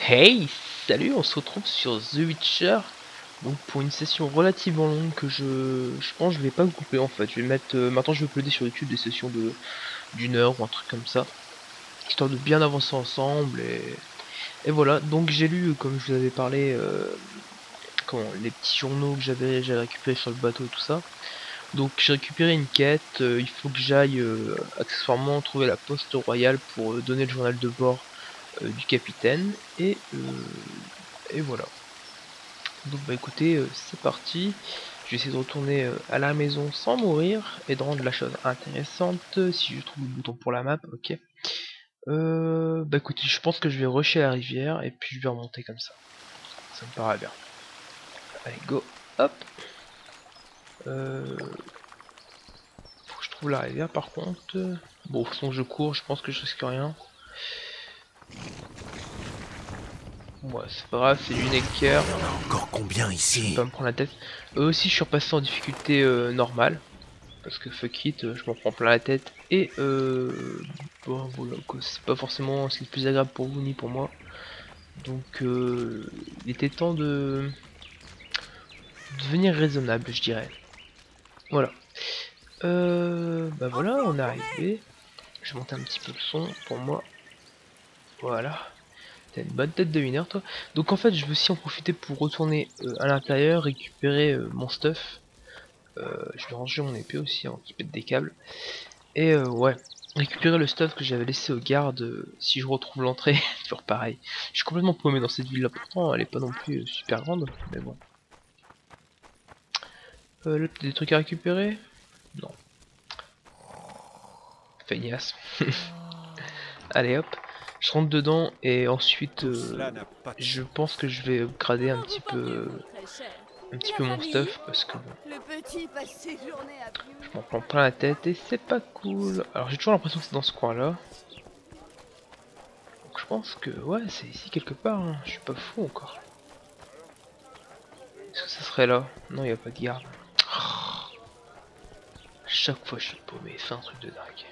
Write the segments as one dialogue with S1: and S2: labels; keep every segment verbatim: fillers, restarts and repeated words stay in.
S1: Hey, salut, on se retrouve sur The Witcher. Donc pour une session relativement longue que je, je pense que je vais pas couper en fait. Je vais mettre euh, maintenant je vais uploader sur YouTube des sessions de d'une heure ou un truc comme ça, histoire de bien avancer ensemble et, et voilà. Donc j'ai lu euh, comme je vous avais parlé euh, comment, les petits journaux que j'avais j'avais récupéré sur le bateau et tout ça. Donc j'ai récupéré une quête. Euh, il faut que j'aille euh, accessoirement trouver la poste royale pour euh, donner le journal de bord euh, du capitaine et euh, et voilà. Donc bah écoutez, euh, c'est parti. Je vais essayer de retourner euh, à la maison sans mourir et de rendre la chose intéressante. Si je trouve le bouton pour la map, ok. Euh, bah écoutez, je pense que je vais rusher la rivière et puis je vais remonter comme ça. Ça me paraît bien. Allez, go. Hop. Euh, faut que je trouve la rivière par contre. Bon, de toute façon je cours, je pense que je risque rien. Ouais, c'est pas grave, c'est du Necker.
S2: Encore combien
S1: Je vais
S2: ici?
S1: pas me prendre la tête. Eux aussi, je suis repassé en difficulté euh, normale. Parce que fuck it, euh, je m'en prends plein la tête. Et euh, bon voilà quoi, c'est pas forcément ce qui est le plus agréable pour vous ni pour moi. Donc euh, il était temps de devenir raisonnable, je dirais. Voilà. Euh, bah voilà, on est arrivé. Je vais monter un petit peu le son pour moi. Voilà. T'as une bonne tête de winner toi. Donc en fait je veux aussi en profiter pour retourner euh, à l'intérieur, récupérer euh, mon stuff. Euh, je vais ranger mon épée aussi hein, qui pète des câbles. Et euh, ouais, récupérer le stuff que j'avais laissé aux gardes. Euh, si je retrouve l'entrée, toujours pareil. Je suis complètement paumé dans cette ville là, pourtant elle est pas non plus euh, super grande, mais bon. Euh, là, des trucs à récupérer? Non. Feignasse. Allez hop, je rentre dedans et ensuite
S2: Tout
S1: euh,
S2: cela n'a pas de
S1: je
S2: sens.
S1: pense que je vais upgrader un petit peu
S3: Reparlez-vous très cher.
S1: un
S3: Et
S1: petit peu
S3: la
S1: mon
S3: famille?
S1: stuff parce que bon,
S3: Le petit passe ses journées à
S1: je
S3: Pioule.
S1: m'en prends plein la tête et c'est pas cool. Alors j'ai toujours l'impression que c'est dans ce coin là. Donc je pense que ouais c'est ici quelque part, hein. Je suis pas fou encore. Est-ce que ça serait là? Non, il n'y a pas de garde. Oh, chaque fois je suis paumé, c'est un truc de dingue.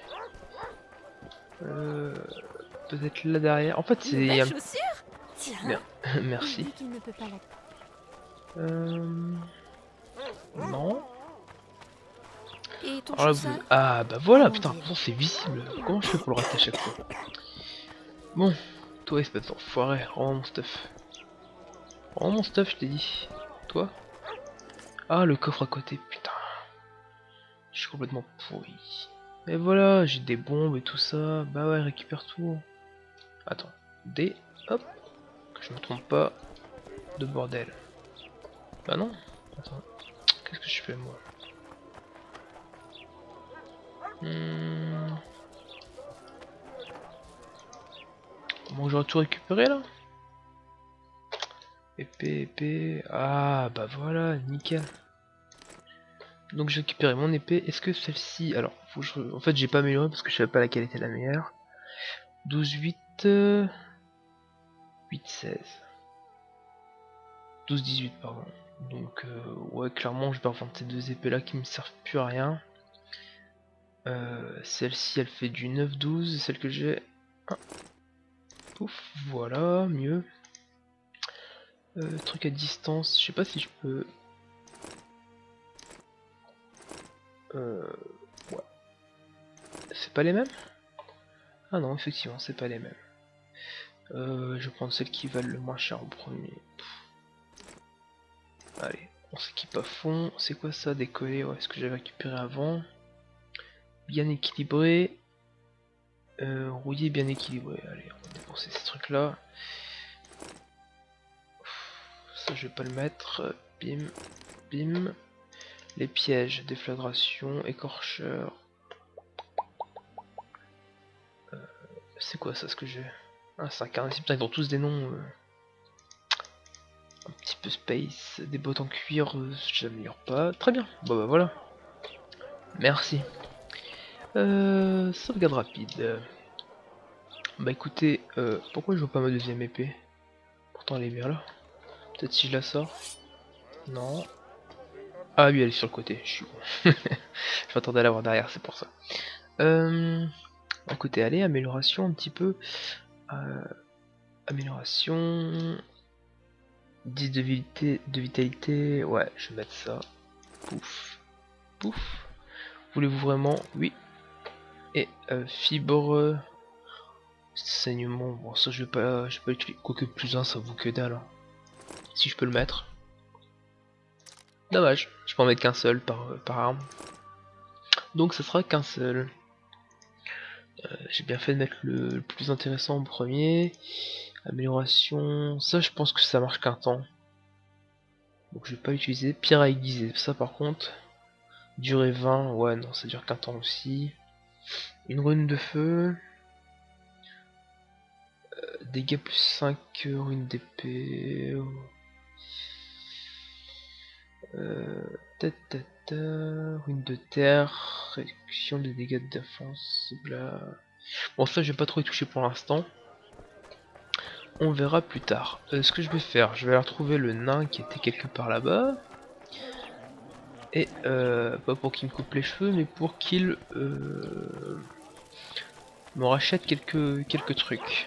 S1: Euh, Peut-être là derrière. En fait, c'est
S3: Nouvelle
S1: un...
S3: chaussure? Tiens.
S1: Mer-
S3: Il
S1: Merci.
S3: dit qu'il ne peut pas la...
S1: Euh... Non.
S3: Et ton
S1: Alors là, vous...
S3: chaussard?
S1: Ah bah
S3: À
S1: voilà,
S3: mon
S1: putain,
S3: dire.
S1: pourtant c'est visible. Comment je fais pour le rater à chaque fois? Bon, toi espèce d'enfoiré, rends mon stuff. Rends mon stuff, je t'ai dit. Toi? Ah, le coffre à côté, putain. Je suis complètement pourri. Et voilà, j'ai des bombes et tout ça. Bah ouais, récupère tout. Attends, D, hop, que je me trompe pas de bordel. Bah non, attends, qu'est-ce que je fais moi? Hmm. Bon, j'aurais tout récupéré là? Épée, épée, ah bah voilà, nickel. Donc j'ai récupéré mon épée, est-ce que celle-ci, alors, faut que je... en fait j'ai pas amélioré parce que je savais pas laquelle était la meilleure. douze, huit, euh... huit, seize. douze, dix-huit, pardon. Donc euh, ouais, clairement je vais revendre ces deux épées là qui me servent plus à rien. Euh, celle-ci elle fait du neuf douze, celle que j'ai. Ah, pouf, voilà, mieux. Euh, truc à distance, je sais pas si je peux. Euh, ouais. C'est pas les mêmes? Ah non, effectivement, c'est pas les mêmes. Euh, je vais prendre celles qui valent le moins cher en premier. Pff. Allez, on s'équipe à fond. C'est quoi ça, décoller? Ouais, ce que j'avais récupéré avant. Bien équilibré. Euh, rouillé, bien équilibré. Allez, on va dépenser ces trucs là. Ça je vais pas le mettre. Bim, bim. Les pièges, déflagration, écorcheur. Euh, c'est quoi ça ce que j'ai? Ah, c'est un carnet, putain, ils ont tous des noms euh, un petit peu space. Des bottes en cuir, euh, j'améliore pas. Très bien, bon bah voilà. Merci. Euh, sauvegarde rapide. Bah écoutez, euh, pourquoi je vois pas ma deuxième épée? Pourtant elle est bien là. Peut-être si je la sors. Non. Ah oui, elle est sur le côté, je suis bon. Je m'attendais à la voir derrière, c'est pour ça. Euh, écoutez, allez, amélioration un petit peu. Euh, amélioration. dix de vitalité, de vitalité. Ouais, je vais mettre ça. Pouf. Pouf. Voulez-vous vraiment? Oui. Et euh, fibre. Saignement. Bon, ça je vais pas, je vais pas utiliser. Quoique plus un, ça vaut que dalle. Hein. Si je peux le mettre. Dommage. Je peux en mettre qu'un seul par, par arme. Donc ça sera qu'un seul. Euh, J'ai bien fait de mettre le, le plus intéressant en premier. Amélioration. Ça, je pense que ça marche qu'un temps. Donc je vais pas utiliser. Pierre à aiguiser. Ça par contre. Durée vingt. Ouais, non, ça dure qu'un temps aussi. Une rune de feu. Euh, dégâts plus cinq. Rune d'épée. Euh, ta, ta, ta, rune de terre. Réduction des dégâts de défense. Bla. Bon, ça, je vais pas trop y toucher pour l'instant. On verra plus tard. Euh, ce que je vais faire, je vais aller retrouver le nain qui était quelque part là-bas. Et euh, pas pour qu'il me coupe les cheveux, mais pour qu'il euh, me rachète quelques, quelques trucs.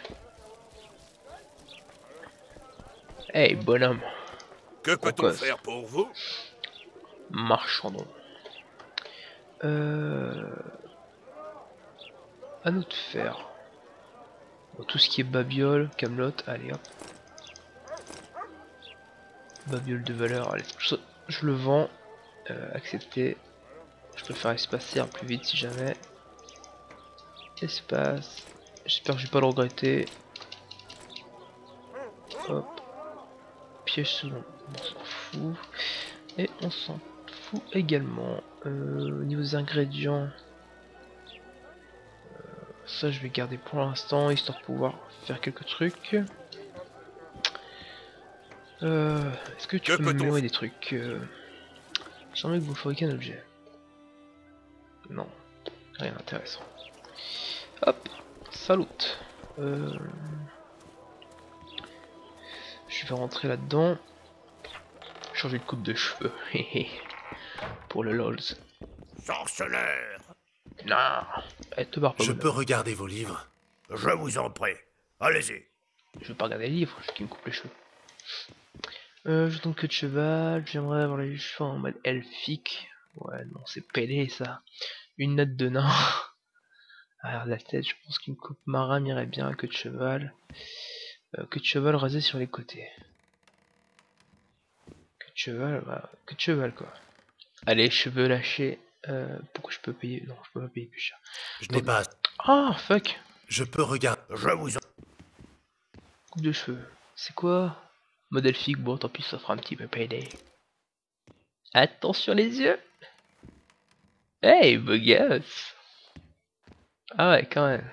S1: Hey bonhomme.
S2: Que peut-on faire pour vous?
S1: Marchandons. Euh... À nous de faire. Bon, tout ce qui est babiole, camelote, allez hop. Babiole de valeur, allez, ça, je le vends. Euh, accepter. Je préfère espacer un plus vite si jamais. Espace. J'espère que je vais pas le regretter. Hop. Piège second. On s'en fout. Et on s'en fout également. Euh, au niveau des ingrédients. Euh, ça je vais garder pour l'instant, histoire de pouvoir faire quelques trucs. Euh, Est-ce que tu
S2: Que
S1: peux me
S2: peut-on
S1: mémorer des trucs euh... J'aimerais que vous fabriquiez un objet. Non, rien d'intéressant. Hop, salut. Euh... Je vais rentrer là-dedans. Changer de coupe de cheveux. Pour le lols.
S2: Sorceleur!
S1: Non, eh, te barre pas.
S4: Je
S1: bonhomme.
S4: peux regarder vos livres?
S2: Je vous en prie. Allez-y.
S1: Je veux pas regarder les livres, je veux qu'il me coupe les cheveux. Euh, je tombe que de cheval, j'aimerais avoir les cheveux en mode elfique. Ouais, non, c'est pelé ça. Une note de nain. Alors la tête, je pense qu'une coupe marin m'irait bien, que de cheval. Euh, que de cheval rasé sur les côtés. Que de cheval, bah, que de cheval quoi. Allez, cheveux lâchés. Euh, pourquoi je peux payer? Non, je peux pas payer plus cher.
S4: Je n'ai pas...
S1: Ah, fuck.
S4: Je peux regarder...
S2: Je vous en...
S1: Coupe de cheveux. C'est quoi? Modèle figue, bon tant pis, ça fera un petit peu payday. Attention les yeux. Hey, beau gosse. Ah ouais, quand même.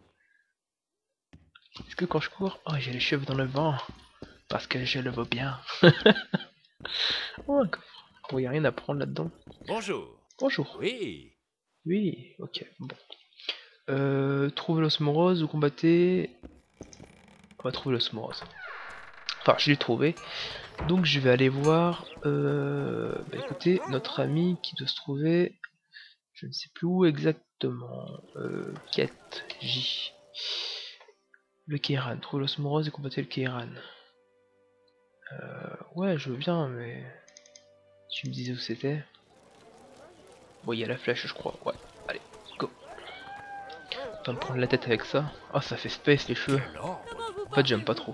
S1: Est-ce que quand je cours... Oh, j'ai les cheveux dans le vent. Parce que je le veux bien. Oh, un coffre. Bon, y a rien à prendre là-dedans.
S5: Bonjour.
S1: Bonjour.
S5: Oui.
S1: Oui, ok, bon. Euh, trouver l'osmorose, vous combattez... On va trouver l'osmorose. Enfin, je l'ai trouvé. Donc je vais aller voir... Euh, bah, écoutez, notre ami qui doit se trouver... Je ne sais plus où exactement. Euh, quête J. Le Kairan. Trouver l'osmorose et combattre le Kairan. Euh, ouais, je veux bien, mais... Tu me disais où c'était? Bon, il y a la flèche, je crois. Ouais, allez, go. Pas me prendre la tête avec ça. Ah, oh, ça fait space les cheveux. En fait, j'aime pas trop.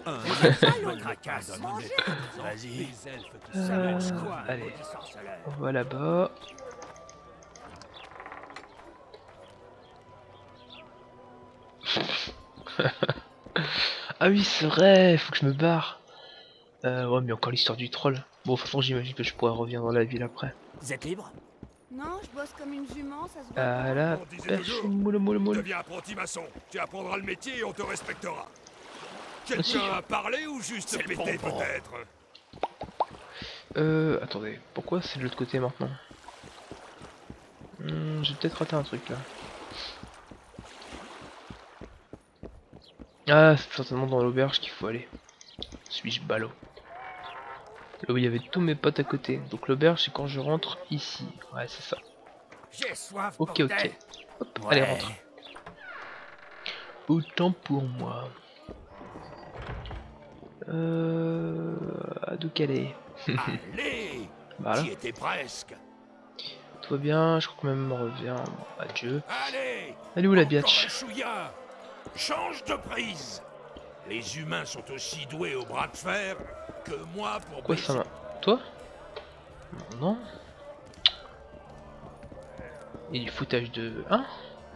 S5: Vas-y.
S1: Euh, allez, on va là-bas. Ah oui, c'est vrai, faut que je me barre. Euh, ouais, mais encore l'histoire du troll. Bon, de toute façon, j'imagine que je pourrais revenir dans la ville après.
S5: Vous êtes libre?
S3: Non, je bosse comme une jument, ça se voit.
S1: Ah là,
S2: On disait
S1: pêche,
S2: toujours,
S1: moule, moule, moule.
S2: Deviens apprenti maçon. Tu apprendras le métier et on te respectera.
S1: Merci.
S2: Quelqu'un a parlé ou juste
S5: C'est le
S2: pété
S5: bonbon.
S2: peut-être?
S1: Euh, attendez, pourquoi c'est de l'autre côté maintenant? Hmm, j'ai peut-être raté un truc là. Ah, c'est certainement dans l'auberge qu'il faut aller. Suis-je ballot? Là où il y avait tous mes potes à côté. Donc l'auberge, c'est quand je rentre ici. Ouais, c'est ça.
S2: J'ai soif,
S1: Ok,
S2: bordel.
S1: ok. Hop,
S5: Ouais.
S1: allez, rentre. Autant pour moi. Euh... À d'où qu'elle est.
S2: Allez,
S1: Voilà.
S2: j'y étais presque.
S1: Tout va bien, je crois que même on revient. Adieu.
S2: Allez,
S1: Elle est où la
S2: encore
S1: biatch?
S2: un chouïa. Change de prise. Les humains sont aussi doués au bras de fer que moi pour
S1: Quoi
S2: baiser.
S1: ça m'a... Toi? Non. Il y a du foutage de... Hein?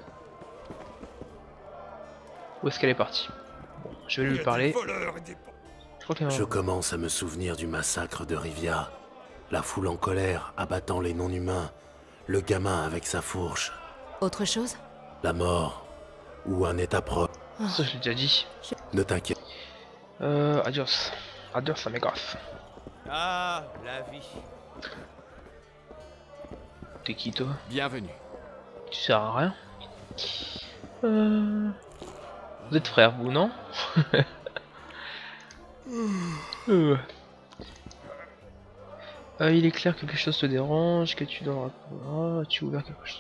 S1: Où est-ce qu'elle est partie? Bon, je vais
S2: Il y
S1: lui
S2: a
S1: parler.
S2: des voleurs et des...
S1: Je crois qu'elle
S4: Je commence à me souvenir du massacre de Rivia. La foule en colère, abattant les non-humains. Le gamin avec sa fourche.
S5: Autre chose?
S4: La mort. Ou un état proche.
S1: Ça, je l'ai déjà dit.
S4: Ne t'inquiète.
S1: Euh, adios. Adios, amigos.
S6: Ah, la vie.
S1: T'es qui, toi?
S6: Bienvenue.
S1: Tu sers à rien. Euh... Vous êtes frères, vous, non? euh... Euh, il est clair que quelque chose te dérange, que tu dois... Ah, tu as ouvert quelque chose.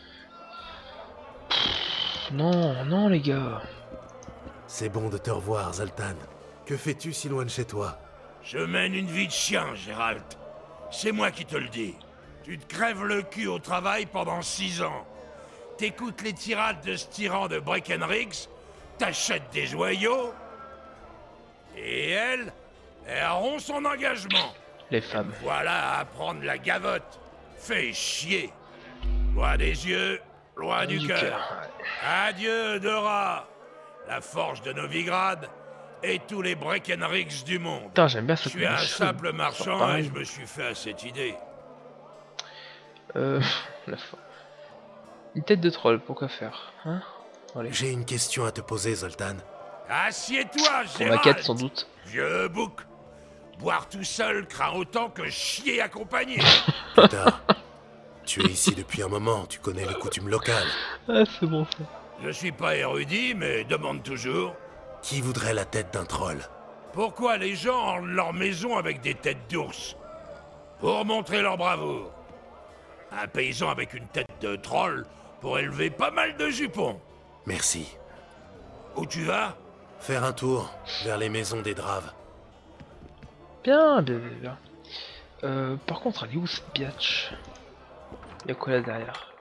S1: Pff, non, non, les gars.
S4: C'est bon de te revoir, Zoltan. Que fais-tu si loin de chez toi?
S2: Je mène une vie de chien, Gérald. C'est moi qui te le dis. Tu te crèves le cul au travail pendant six ans. T'écoutes les tirades de ce tyran de Breckenriggs, t'achètes des joyaux, et elle, elle rompt son engagement.
S1: Les femmes.
S2: Voilà à prendre la gavotte. Fais chier. Loin des yeux, loin du
S1: Du
S2: cœur.
S1: cœur.
S2: Adieu, Dora. La forge de Novigrad et tous les Breckenriggs du monde.
S1: Putain, j'aime bien
S2: Je
S1: ça.
S2: suis un simple marchand et
S1: pareil.
S2: je me suis fait à cette idée.
S1: Euh... La fin. Une tête de troll, pourquoi faire, hein? Allez.
S4: J'ai une question à te poser, Zoltan.
S2: Assieds-toi,
S1: Pour
S2: Gérald.
S1: ma quête, sans doute.
S2: Vieux bouc. Boire tout seul craint autant que chier accompagné.
S4: Putain. Tu es ici depuis un moment, tu connais les coutumes locales.
S1: Ah, c'est bon ça.
S2: Je suis pas érudit, mais demande toujours.
S4: Qui voudrait la tête d'un troll?
S2: Pourquoi les gens ornent leur maison avec des têtes d'ours? Pour montrer leur bravoure. Un paysan avec une tête de troll pourrait élever pas mal de jupons.
S4: Merci.
S2: Où tu vas?
S4: Faire un tour vers les maisons des Draves.
S1: Bien, bien, bien, bien. Euh, par contre, elle est où cette biatch? Y'a quoi là derrière?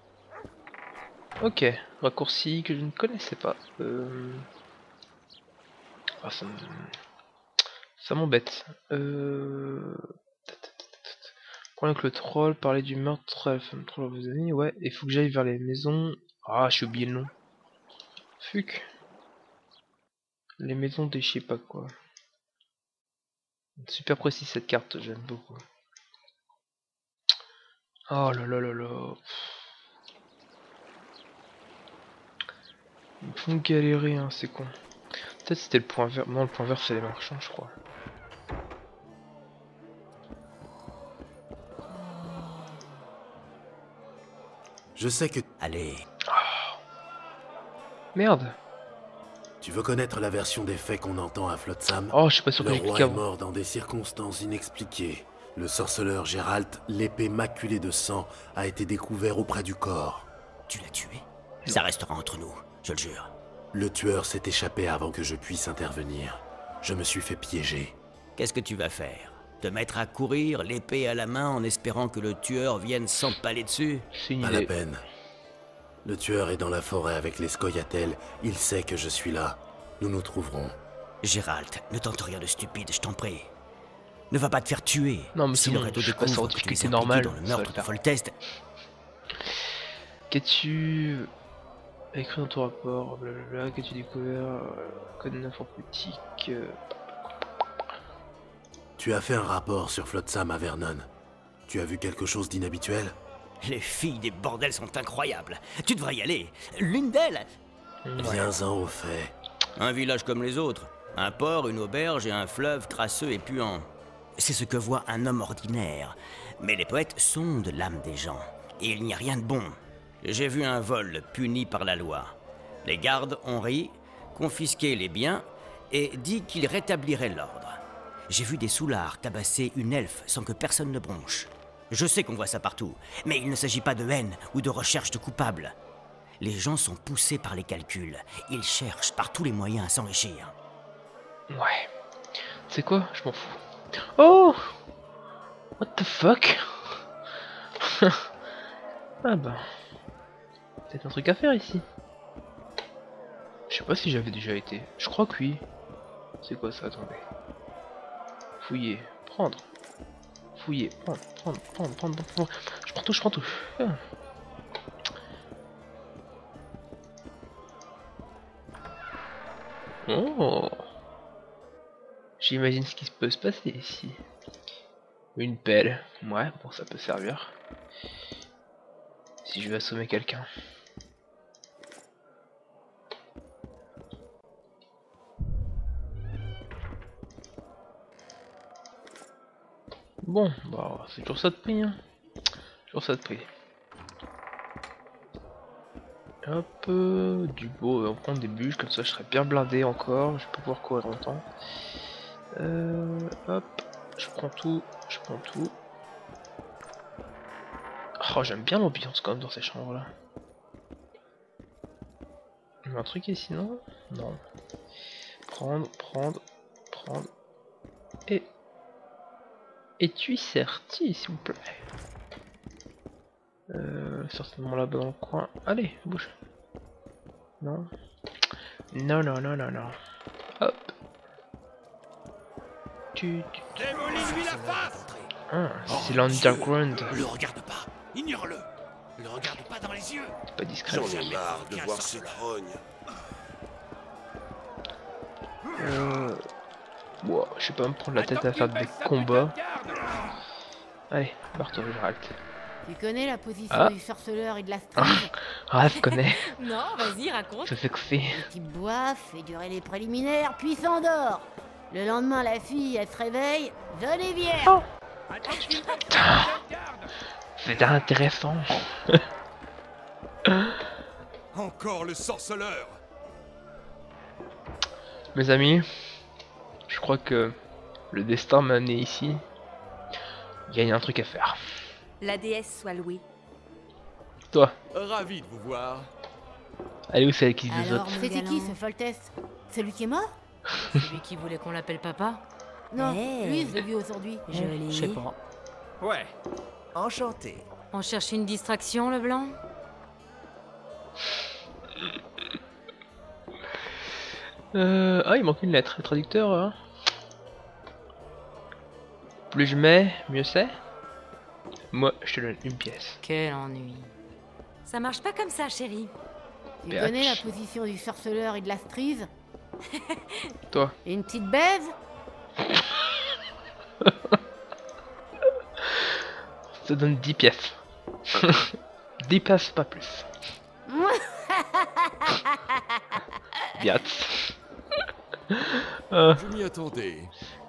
S1: Ok, raccourci que je ne connaissais pas. Euh... Ah, ça me... Ça m'embête. Euh... Problème que le troll parlait du meurtre à la femme troll vos amis. Ouais, il faut que j'aille vers les maisons. Ah, j'ai oublié le nom. Fuck. Les maisons des je sais pas quoi. Super précis cette carte, j'aime beaucoup. Oh là là là là. Ils me font galérer, hein, c'est con. Peut-être c'était le point vert. Non, le point vert c'est les marchands, je crois.
S4: Je sais que...
S6: Allez.
S1: Merde.
S4: Tu veux connaître la version des faits qu'on entend à Flotsam?
S1: Oh, je suis pas sûr que
S4: Le
S1: j'ai
S4: roi
S1: cliqué
S4: est
S1: avant.
S4: mort dans des circonstances inexpliquées. Le sorceleur Gérald, l'épée maculée de sang, a été découvert auprès du corps.
S6: Tu l'as tué? Ça restera entre nous, je le jure.
S4: Le tueur s'est échappé avant que je puisse intervenir. Je me suis fait piéger.
S6: Qu'est-ce que tu vas faire? Te mettre à courir, l'épée à la main, en espérant que le tueur vienne s'empaler dessus?
S1: C'est une
S4: Pas la
S1: idée.
S4: peine. Le tueur est dans la forêt avec les Scoia'tael. Il sait que je suis là. Nous nous trouverons.
S6: Gérald, ne tente rien de stupide, je t'en prie. Ne va pas te faire tuer.
S1: Non, mais
S6: si
S1: c'est
S6: le
S1: bon,
S6: réseau
S1: je suis pas
S6: découvre que tu
S1: scientifique,
S6: es
S1: c'est
S6: impliqué
S1: normal,
S6: dans le
S1: ça va
S6: meurtre
S1: le
S6: de
S1: faire.
S6: Foltest,
S1: Qu'as-tu écrit dans ton rapport? Blablabla, qu'as-tu découvert? euh, Code informatique. Euh...
S4: Tu as fait un rapport sur Flotsam à Vernon. Tu as vu quelque chose d'inhabituel?
S6: les filles des bordels sont incroyables. Tu devrais y aller. L'une d'elles.
S4: Viens-en au fait.
S6: Un village comme les autres. Un port, une auberge et un fleuve crasseux et puant. C'est ce que voit un homme ordinaire. Mais les poètes sondent l'âme des gens. Et il n'y a rien de bon. J'ai vu un vol puni par la loi. Les gardes ont ri, confisqué les biens et dit qu'ils rétabliraient l'ordre. J'ai vu des soulards tabasser une elfe sans que personne ne bronche. Je sais qu'on voit ça partout, mais il ne s'agit pas de haine ou de recherche de coupables. Les gens sont poussés par les calculs. Ils cherchent par tous les moyens à s'enrichir.
S1: Ouais. C'est quoi? Je m'en fous. Oh! What the fuck? Ah bah. Peut-être un truc à faire ici. Je sais pas si j'avais déjà été. Je crois que oui. C'est quoi ça? Attendez. Fouiller. Prendre. Fouiller. Prendre. Prendre. Prendre. Prendre. Prendre. Je prends tout. Je prends tout. Ah. Oh. J'imagine ce qui peut se passer ici. Une pelle. Ouais, bon, ça peut servir. Si je vais assommer quelqu'un. Bon, bah, c'est toujours ça de prix, hein. Toujours ça de prix. Hop, euh, du beau, on prend des bûches, comme ça je serai bien blindé encore, je peux pouvoir courir longtemps. Euh, hop, je prends tout, je prends tout. Oh, j'aime bien l'ambiance quand même dans ces chambres là. Il y a un truc ici, non? Non. Prendre, prendre, prendre. Et... Es-tu certi, s'il vous plaît? Euh, certainement là-bas dans le coin. Allez, bouge. Non. Non, non, non, non, non. Hop. Tu... tu...
S2: Démolis-lui la face!
S1: Ah, c'est l'underground.
S2: Le regarde pas, ignore-le. Le regarde pas dans les yeux.
S1: C'est pas discret.
S5: J'en ai marre de voir ces trognes.
S1: Euh... Wow, je sais pas me prendre la tête à faire des combats. Allez, barre-toi, Geralt.
S3: Tu connais la position
S1: Ah.
S3: du sorceleur et de la
S1: Ah,
S3: string?
S1: ah, je connais.
S7: Non, vas-y, raconte.
S1: Je sais que c'est.
S3: Le type boit, fait durer les préliminaires, puis s'endort. Le lendemain, la fille, elle se réveille, jeune et vierge.
S1: Oh. C'est intéressant.
S5: Encore le sorceleur.
S1: Mes amis, je crois que le destin m'a amené ici. Il y a un truc à faire.
S7: La déesse soit louée.
S1: Toi,
S5: Ravi de vous voir.
S1: allez où c'est qui vous
S3: Alors,
S1: autres?
S3: c'était
S7: galant.
S3: qui ce Foltest? Celui qui est mort?
S7: Celui qui voulait qu'on l'appelle papa.
S3: Non,
S7: Eh.
S3: lui, je l'ai vu aujourd'hui.
S7: Joli.
S8: Je sais pas.
S5: Ouais. Enchanté.
S7: On cherche une distraction, le blanc?
S1: Euh... Ah, il manque une lettre. Le traducteur, hein. Plus je mets, mieux c'est. Moi, je te donne une pièce.
S7: Quel ennui. Ça marche pas comme ça, chérie.
S3: Tu
S1: Biatch.
S3: connais la position du sorceleur et de la strise?
S1: Toi.
S3: Une petite baise?
S1: Je te donne dix pièces. dix pièces, pas plus. Biat. euh,
S5: Je m'y attendais.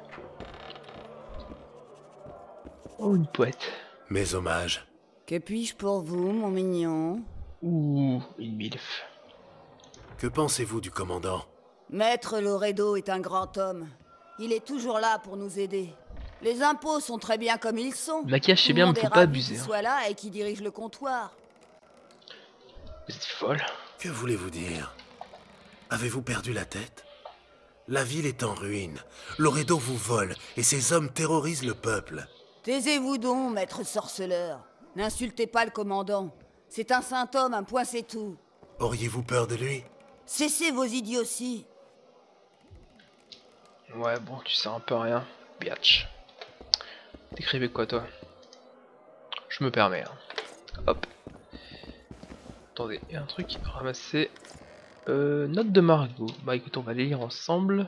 S1: oh, une poète.
S4: Mes hommages.
S3: Que puis-je pour vous, mon mignon?
S1: Ouh, une milf.
S4: Que pensez-vous du commandant?
S9: Maître Loredo est un grand homme. Il est toujours là pour nous aider. Les impôts sont très bien comme ils sont.
S1: Le maquillage, c'est
S9: Tout le
S1: bien, mais
S9: monde
S1: faut
S9: est
S1: pas
S9: ravi
S1: abuser.
S9: qu'il
S1: Hein.
S9: soit là et qui dirige le comptoir.
S1: Vous êtes folle.
S4: Que voulez-vous dire? Avez-vous perdu la tête? La ville est en ruine. Loredo vous vole et ses hommes terrorisent le peuple.
S9: Taisez-vous donc, maître sorceleur. N'insultez pas le commandant. C'est un saint homme, un point c'est tout.
S4: Auriez-vous peur de lui?
S9: Cessez vos idioties.
S1: Ouais, bon, tu sais un peu rien. Biatch. T'écrivais quoi, toi? Je me permets. Hein. Hop. Attendez, il y a un truc à ramasser. Euh, note de Margot. Bah écoute, on va les lire ensemble.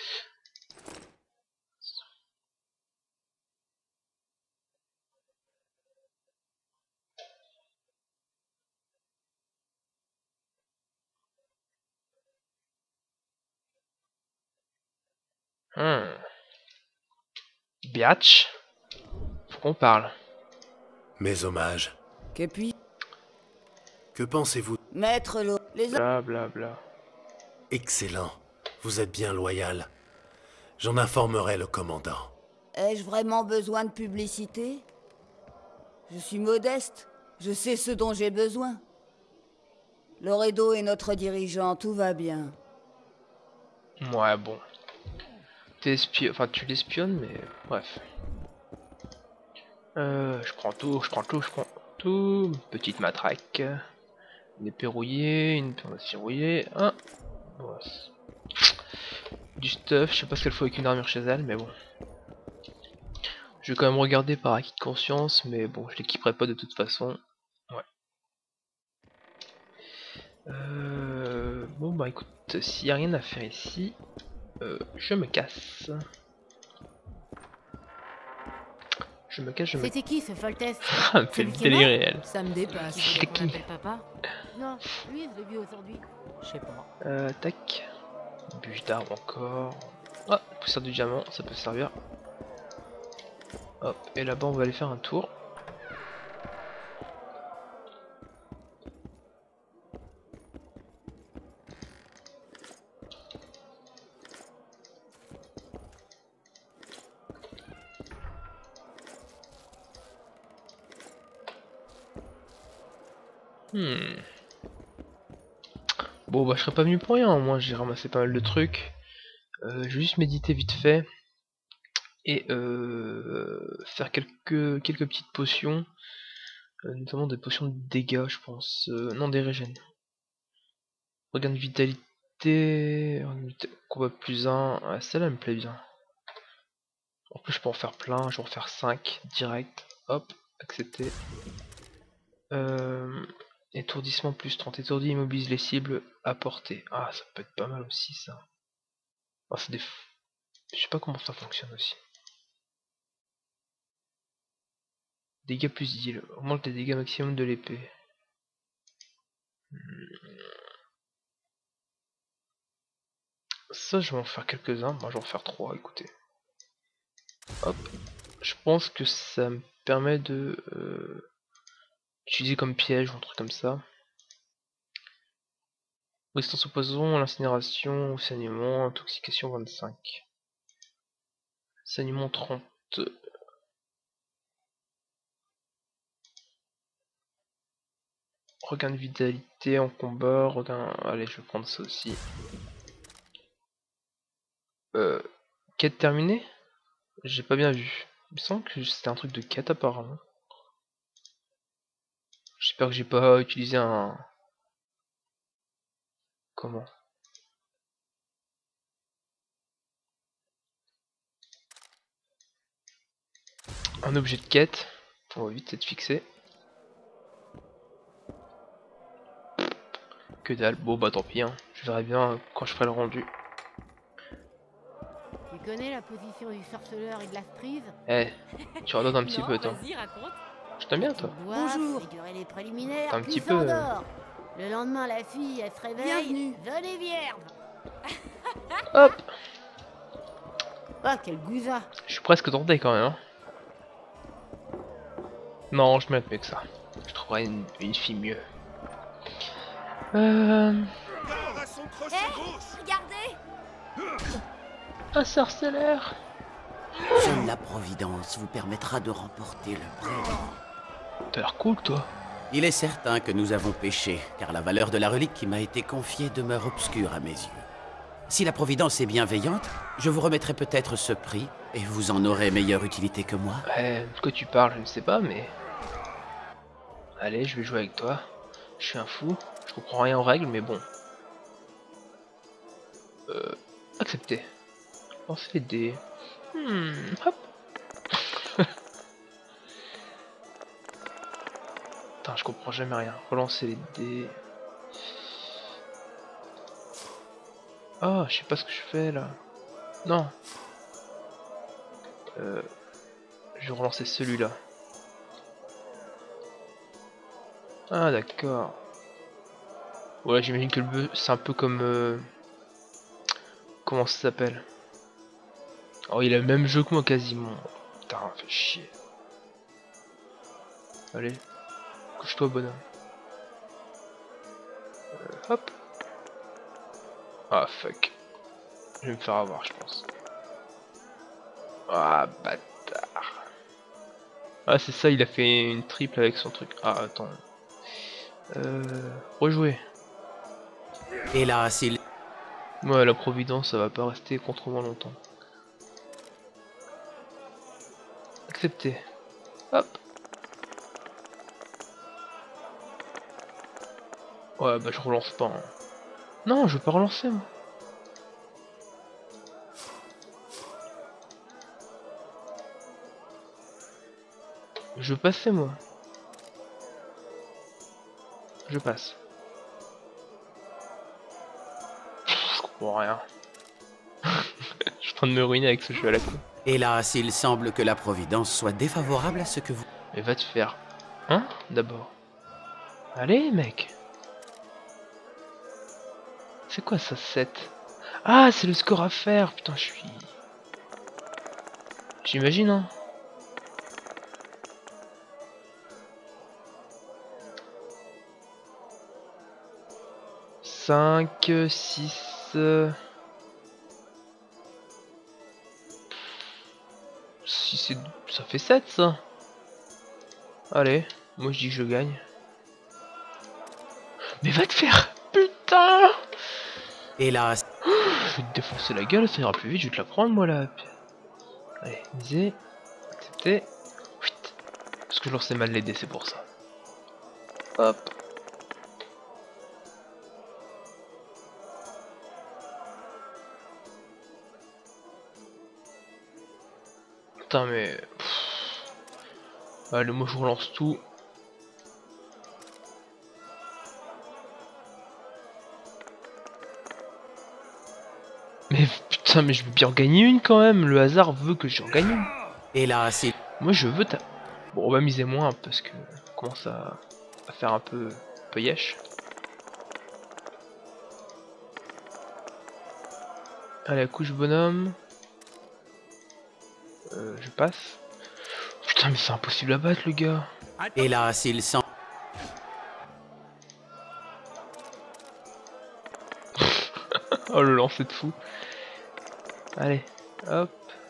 S1: Hmm. Biatch. Faut qu'on parle.
S4: Mes hommages.
S9: Que puis
S4: Que pensez-vous?
S9: Maître Lo... Les
S1: Bla bla bla.
S4: Excellent. Vous êtes bien loyal. J'en informerai le commandant.
S9: Ai-je vraiment besoin de publicité? Je suis modeste. Je sais ce dont j'ai besoin. Loredo est notre dirigeant, tout va bien.
S1: Ouais, bon. t'espionnes, enfin tu l'espionnes, mais bref. Euh, je prends tout, je prends tout, je prends tout. Petite matraque. Une épée rouillée, une épée rouillée. Un. Bon, du stuff, je sais pas ce qu'elle faut avec une armure chez elle, mais bon. Je vais quand même regarder par acquis de conscience, mais bon, je l'équiperai pas de toute façon. Ouais. Euh, bon bah écoute, s'il n'y a rien à faire ici, euh, je me casse. Je me casse, je me...
S3: C'était qui ce Foltest?
S1: Ah, me fait le délire réel.
S7: Ça me dépasse.
S1: C'est
S7: Qu'on
S1: qui?
S7: l'appelle papa?
S3: Non, lui, je l'ai vu aujourd'hui.
S7: Je sais pas.
S1: Euh, tac. Bûche d'arbre encore. Ah, poussière du diamant, ça peut servir. Hop, et là-bas on va aller faire un tour. Hmm. Bon bah je serais pas venu pour rien, moi j'ai ramassé pas mal de trucs. Euh, je vais juste méditer vite fait. Et euh, faire quelques, quelques petites potions. Euh, notamment des potions de dégâts je pense. Euh, non des régènes. Regain de vitalité. Combat plus un. Ah, celle-là me plaît bien. En plus je peux en faire plein, je vais en faire cinq direct. Hop, accepter. Euh, étourdissement plus trente. Étourdi immobilise les cibles à portée. Ah ça peut être pas mal aussi ça. Ah, c'est des... Je sais pas comment ça fonctionne aussi. Dégâts plus dix. Augmente les dégâts maximum de l'épée. Ça je vais en faire quelques-uns. Moi je vais en faire trois, écoutez. Hop. Je pense que ça me permet de euh, utiliser comme piège ou un truc comme ça. Résistance au poison, à l'incinération, au saignement, intoxication vingt-cinq. Saignement trente. Regain de vitalité en combat, regain... Allez, je vais prendre ça aussi. Euh... Quête terminée? J'ai pas bien vu. Il me semble que c'était un truc de quête apparemment. J'espère que j'ai pas utilisé un... Comment? Un objet de quête. On va vite être fixé. Que dalle, bon bah tant pis, hein. Je verrai bien quand je ferai le rendu.
S3: Tu connais la position du sorceleur et de la strise?
S1: Eh, tu redonnes un petit
S7: Non,
S1: peu toi.
S7: vas-y, raconte.
S1: Je t'aime bien toi.
S9: Bonjour.
S3: Figurer les préliminaires,
S1: Un petit
S3: puis
S1: peu, euh.
S3: s'endort. Le lendemain, la fille, elle se réveille.
S9: Bienvenue.
S3: Venez vierge.
S1: Hop.
S3: Ah, quel gouza.
S1: Je suis presque tenté quand même. Hein. Non, je m'aime mieux que ça. Je trouverai une, une fille mieux. Euh...
S3: Regardez.
S1: Un sorceleur.
S6: Seule la Providence vous permettra de remporter le prix.
S1: T'as l'air cool toi.
S6: Il est certain que nous avons péché, car la valeur de la relique qui m'a été confiée demeure obscure à mes yeux. Si la Providence est bienveillante, je vous remettrai peut-être ce prix, et vous en aurez meilleure utilité que moi.
S1: Ouais, de quoi tu parles, je ne sais pas, mais... Allez, je vais jouer avec toi. Je suis un fou, je comprends rien aux règles, mais bon. Euh... Accepter. Lancer les dés. Hmm, hop. Putain, je comprends jamais rien. Relancer les dés. Ah, je sais pas ce que je fais là. Non. Euh... Je vais relancer celui-là. Ah d'accord. Ouais, j'imagine que le bœuf c'est un peu comme euh... comment ça s'appelle? Oh, il a le même jeu que moi quasiment. Putain, fait chier. Allez, couche-toi bonhomme. Euh, hop. Ah fuck. Je vais me faire avoir, je pense. Ah bâtard. Ah c'est ça, il a fait une triple avec son truc. Ah attends. Euh, rejouer.
S6: Hélas, il...
S1: Ouais, la providence, ça va pas rester contre moi longtemps. Accepté. Hop. Ouais, bah je relance pas. Hein. Non, je veux pas relancer moi. Je veux passer moi. Je passe. Pff, je comprends rien. Je suis en train de me ruiner avec ce jeu à la con.
S6: Hélas, il semble que la Providence soit défavorable à ce que vous...
S1: Mais va te faire. Hein d'abord. Allez mec. C'est quoi ça, sept? Ah, c'est le score à faire. Putain, je suis... J'imagine, hein. cinq, six... Si c'est... Ça fait sept, ça. Allez, moi je dis que je gagne. Mais va te faire. Putain.
S6: Hélas.
S1: Je vais te défoncer la gueule, ça ira plus vite, je vais te la prendre moi là. Allez, miser, accepter. Parce que je leur sais mal l'aider, c'est pour ça. Hop. Putain mais... Pff. Allez, moi je relance tout. Mais putain, mais je veux bien en gagner une quand même. Le hasard veut que j'en gagne une.
S6: Et là, c'est...
S1: Moi je veux ta... Bon, on va miser moins parce que on commence à, à faire un peu, un peu yesh. Allez, couche bonhomme. Euh, je passe. Putain, mais c'est impossible à battre le gars.
S6: Hélas, il semble...
S1: Oh le lancer de fou. Allez, hop.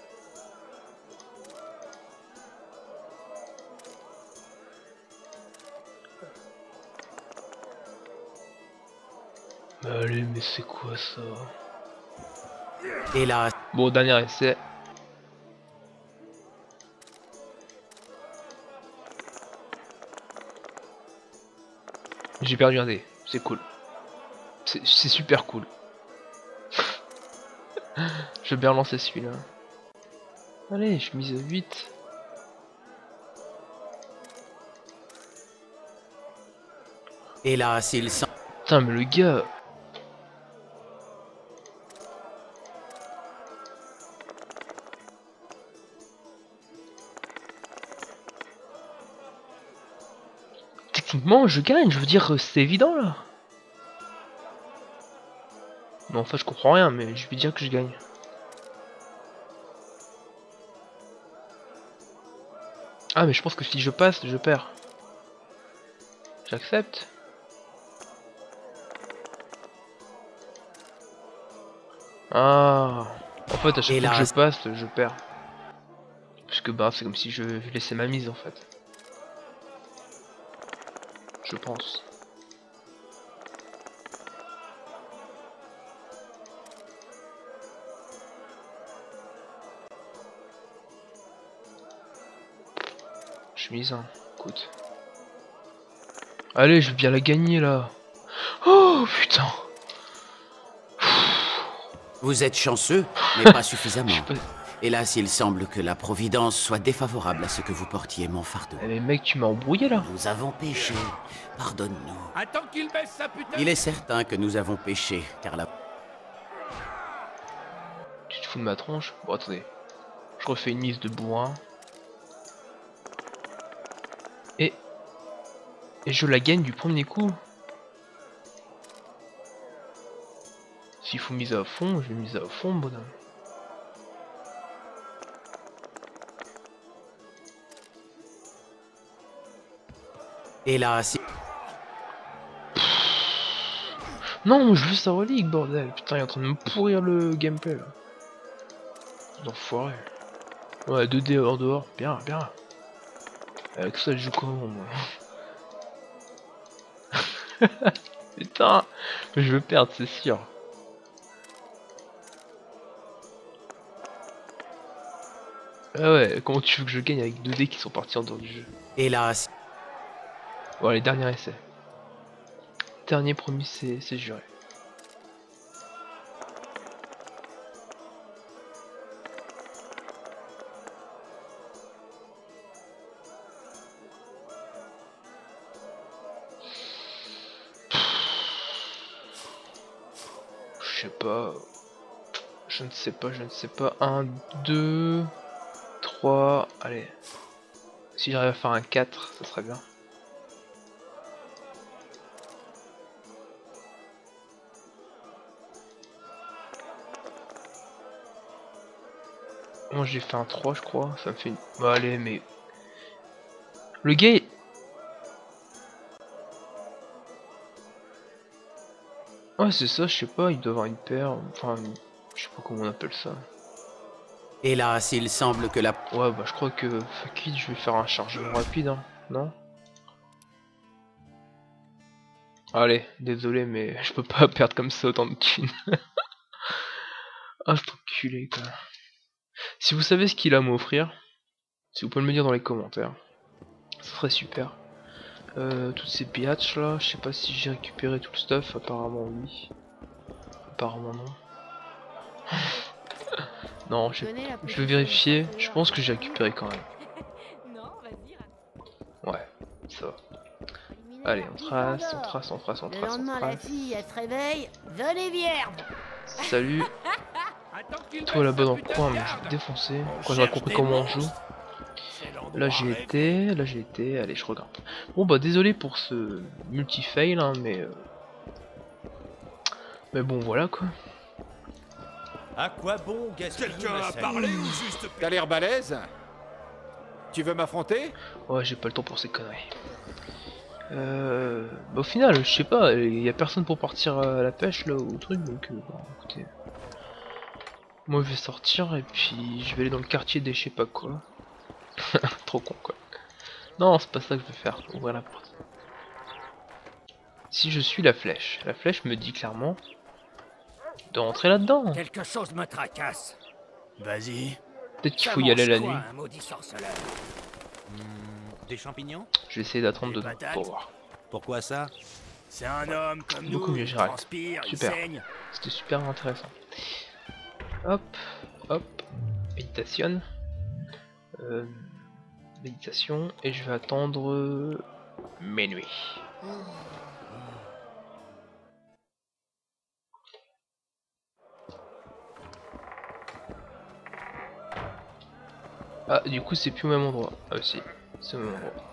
S1: Allez, mais c'est quoi ça?
S6: Hélas.
S1: Bon, dernier essai. J'ai perdu un dé, c'est cool. C'est super cool. Je vais bien relancer celui-là. Allez, je mise à huit.
S6: Hélas, il semble...
S1: Putain, mais le gars... Techniquement, je gagne, je veux dire, c'est évident là. Mais en fait, je comprends rien, mais je vais dire que je gagne. Ah, mais je pense que si je passe, je perds. J'accepte. Ah, en fait, à chaque fois que je passe, je perds. Parce que bah, c'est comme si je, je laissais ma mise en fait. Je pense. Je mise, hein. Écoute. Allez, je vais bien la gagner là. Oh putain.
S6: Vous êtes chanceux, mais pas suffisamment. Pas... Hélas, il semble que la Providence soit défavorable à ce que vous portiez mon fardeau.
S1: Eh mais mec, tu m'as embrouillé là.
S6: Nous avons péché. Pardonne-nous.
S2: Attends qu'il baisse sa putain.
S6: Il est certain que nous avons péché, car la...
S1: Tu te fous de ma tronche? Bon, attendez. Je refais une mise de bourrin. Et... Et je la gagne du premier coup. S'il faut miser à fond, je vais miser à fond, bonhomme.
S6: Et là, si...
S1: Non, je veux sa relique, bordel. Putain, il est en train de me pourrir le gameplay là. L'enfoiré. Ouais, deux dés hors dehors. Bien, bien. Avec ça, je joue comment, moi? Putain, je veux perdre, c'est sûr. Ah ouais, comment tu veux que je gagne avec deux dés qui sont partis en dehors du jeu?
S6: Hélas.
S1: Bon allez, dernier essai. Dernier promis, c'est c'est juré. Je sais pas. Je ne sais pas, je ne sais pas. un, deux, trois. Allez. Si j'arrive à faire un quatre, ça serait bien. Moi j'ai fait un trois, je crois. Ça me fait une. Bah, allez, mais. Le gars. est- Ouais, c'est ça, je sais pas. Il doit avoir une paire. Enfin, une- je sais pas comment on appelle ça.
S6: Hélas, il semble que la...
S1: Ouais, bah je crois que fuck it, je vais faire un chargement rapide, hein. Non? Allez, désolé, mais je peux pas perdre comme ça autant de thunes. Ah, cet enculé, quoi. Si vous savez ce qu'il a à m'offrir, si vous pouvez me le dire dans les commentaires, ça serait super. Euh, toutes ces biatchs là, je sais pas si j'ai récupéré tout le stuff, apparemment oui. Apparemment non. Non, je,
S3: Tenez la
S1: je vais
S3: position
S1: vérifier,
S3: du
S1: je
S3: sorceleur.
S1: pense que j'ai récupéré quand même.
S7: Non, vas-y.
S1: Ouais, ça va.
S3: Préliminaire,
S1: Allez, on
S3: puis
S1: trace, on
S3: s'endort.
S1: trace, on trace, on
S3: Le
S1: trace, on
S3: lendemain, la
S1: trace.
S3: fille, elle se réveille. Venez vierge.
S1: Salut, toi là-bas dans le coin, mais je vais te défoncer. Quand j'aurai compris comment on joue. Là j'ai été, là j'ai été, allez je regarde. Bon bah désolé pour ce multi-fail hein, mais... euh, Mais bon voilà quoi.
S8: À quoi bon gaspiller
S5: Quelqu'un
S8: ma
S5: a
S8: salive?
S5: parlé ou juste...
S10: T'as l'air balèze? Tu veux m'affronter?
S1: Ouais j'ai pas le temps pour ces conneries. Euh... Bah au final je sais pas, il y a personne pour partir à la pêche là ou au truc donc euh, bon, écoutez. Moi je vais sortir et puis je vais aller dans le quartier des je sais pas quoi. Trop con quoi. Non c'est pas ça que je vais faire, ouvrir la porte. Si je suis la flèche, la flèche me dit clairement de rentrer là-dedans.
S6: Quelque chose me tracasse. Vas-y.
S1: Peut-être qu'il
S6: Ça
S1: faut y aller
S6: mange
S1: la
S6: quoi,
S1: nuit.
S6: un maudit sorceleur? Hmm, des champignons?
S1: Je vais essayer d'attendre
S6: Des
S1: dedans
S6: patates?
S1: pour voir.
S8: Pourquoi ça?
S6: C'est un homme comme nous,
S1: Beaucoup mieux,
S6: il
S1: Gérald.
S6: transpire, il
S1: Super.
S6: saigne.
S1: C'était super intéressant. Hop, hop, méditation. Euh, méditation, et je vais attendre euh, minuit. Ah, du coup, c'est plus au même endroit. Ah, si, c'est au même endroit.